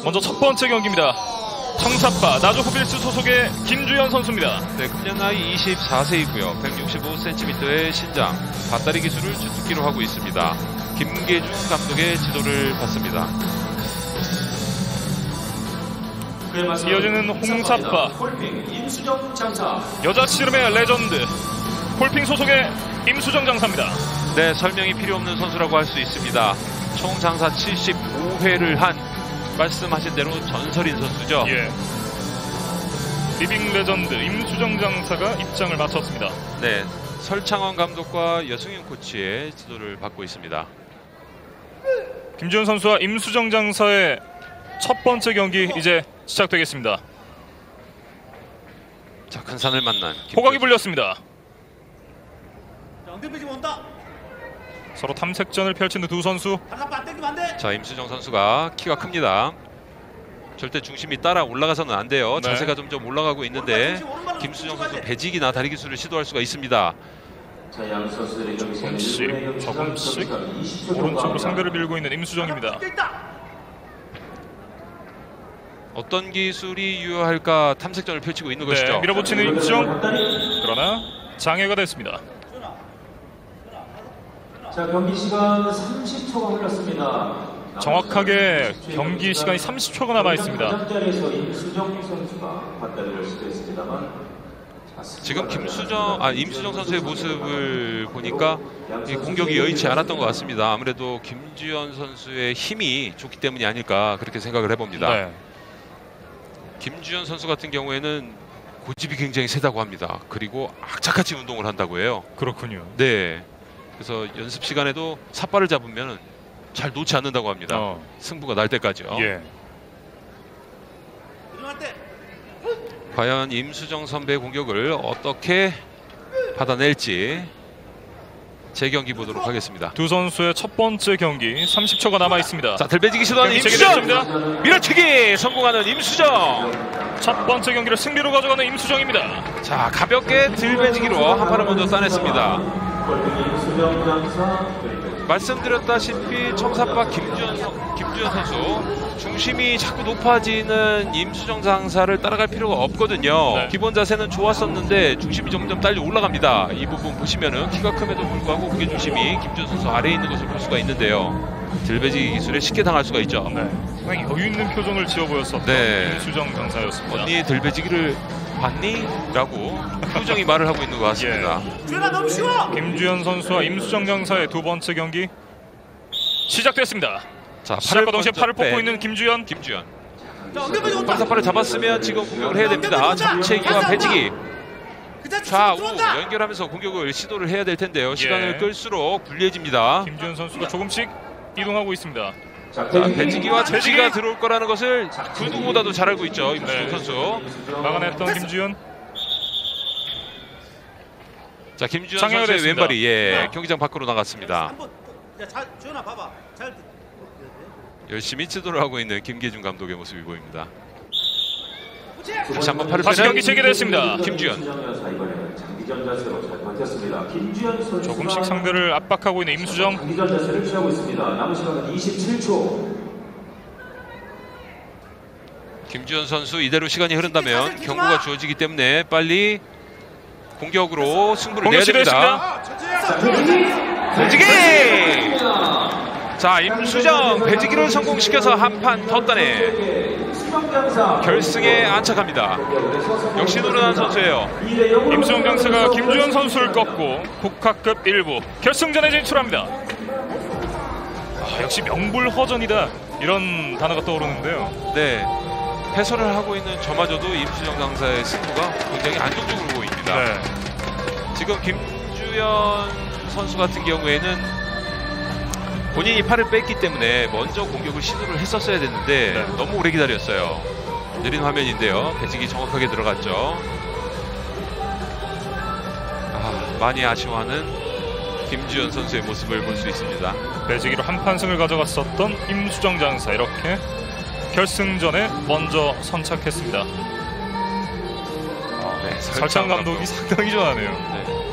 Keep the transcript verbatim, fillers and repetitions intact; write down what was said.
먼저 첫 번째 경기입니다. 청사파 나주호빌스 소속의 김주현 선수입니다. 네, 금년 나이 이십사 세이고요. 백육십오 센티미터의 신장, 밧다리 기술을 주특기로 하고 있습니다. 김계중 감독의 지도를 받습니다. 이어지는 홍사파 여자 씨름의 레전드 홀핑 소속의 임수정 장사입니다. 네, 설명이 필요 없는 선수라고 할 수 있습니다. 총 장사 칠십오 회를 한 말씀하신 대로 전설인 선수죠. 예. 리빙 레전드 임수정 장사가 입장을 마쳤습니다. 네, 설창원 감독과 여승윤 코치의 지도를 받고 있습니다. 김주현 선수와 임수정 장사의 첫 번째 경기 이제 시작되겠습니다. 자, 큰 산을 만난 호각이 불렸습니다. 서로 탐색전을 펼치는 두 선수. 자, 임수정 선수가 키가 큽니다. 절대 중심이 따라 올라가서는 안 돼요. 네. 자세가 점점 올라가고 있는데 김수정 선수 배직이나 다리 기술을 시도할 수가 있습니다. 조금씩 조금씩 오른쪽으로 상대를 밀고 있는 임수정입니다. 어떤 기술이 유효할까 탐색전을 펼치고 있는 네, 것이죠. 밀어붙이는 임수정. 그러나 장애가 됐습니다. 자, 경기 시간 삼십 초가 흘렀습니다. 정확하게 경기 시간이 삼십 초가 남아 있습니다. 지금 김수정, 아 임수정 선수의 모습을 보니까 이 공격이 여의치 않았던 것 같습니다. 아무래도 김주현 선수의 힘이 좋기 때문이 아닐까 그렇게 생각을 해봅니다. 네. 김주현 선수 같은 경우에는 고집이 굉장히 세다고 합니다. 그리고 악착같이 운동을 한다고 해요. 그렇군요. 네. 그래서 연습 시간에도 삿발을 잡으면 잘 놓지 않는다고 합니다. 어. 승부가 날 때까지요. 예. 과연 임수정 선배의 공격을 어떻게 받아낼지 재경기 보도록 하겠습니다. 두 선수의 첫 번째 경기 삼십 초가 남아 있습니다. 자, 들배지기 시도하는 임수정! 밀어치기 성공하는 임수정! 첫 번째 경기를 승리로 가져가는 임수정입니다. 자, 가볍게 들배지기로 한 판을 먼저 따냈습니다. 말씀드렸다시피 청사파 김주현, 선, 김주현 선수 중심이 자꾸 높아지는 임수정 장사를 따라갈 필요가 없거든요. 네. 기본 자세는 좋았었는데 중심이 점점 빨리 올라갑니다. 이 부분 보시면은 키가 큼에도 불구하고 무게 중심이 김주현 선수 아래에 있는 것을 볼 수가 있는데요. 들배지기 기술에 쉽게 당할 수가 있죠. 네. 상당히 여유 있는 표정을 지어 보였었던 네. 임수정 장사였습니다. 언니 들배지기를 봤니? 라고 표정이 말을 하고 있는 것 같습니다. 예. 김주현 선수와 임수정 장사의 두 번째 경기 시작됐습니다. 자, 시작과 동시에 팔을 뽑고 뺀 있는 김주현. 김주현. 황사팔을 잡았으면 지금 공격을 해야 됩니다. 잡채기와 배지기. 좌우 연결하면서 공격을 시도를 해야 될 텐데요. 시간을 예. 끌수록 불리해집니다. 김주현 선수가 조금씩 이동하고 있습니다. 자, 배지기와 잡채기가 들어올 거라는 것을 그 누구보다도 잘 알고 있죠. 임수정 네. 선수. 막아냈던 김주현. 자, 김주현 장애가 선수의 됐습니다. 왼발이 예, 경기장 밖으로 나갔습니다. 열심히 지도를 하고 있는 김계중 감독의 모습이 보입니다. 다시 한번 팔을 다시 빼는 경기 재개됐습니다. 김주현. 조금씩 상대를 압박하고 있는 임수정. 김주현 선수 이대로 시간이 흐른다면 경고가 주어지기 때문에 빨리 공격으로 승부를 내야 됩니다. 배지기! 자, 임수정 배지기를 성공시켜서 한 판 더 따내 결승에 안착합니다. 역시 노련한 선수예요. 임수정 장사가 김주현 선수를 꺾고 국가급 일 부 결승전에 진출합니다. 아, 역시 명불허전이다 이런 단어가 떠오르는데요. 네, 해설을 하고 있는 저마저도 임수정 장사의 승부가 굉장히 안정적으로 보입니다. 네. 지금 김주현 선수 같은 경우에는 본인이 팔을 뺐기 때문에 먼저 공격을 시도를 했었어야 됐는데 네. 너무 오래 기다렸어요. 느린 화면인데요. 배지기 정확하게 들어갔죠. 아, 많이 아쉬워하는 김주현 선수의 모습을 볼 수 있습니다. 배지기로 한판승을 가져갔었던 임수정 장사 이렇게 결승전에 먼저 선착했습니다. 네, 설창 감독이 상당히 좋아하네요. 네.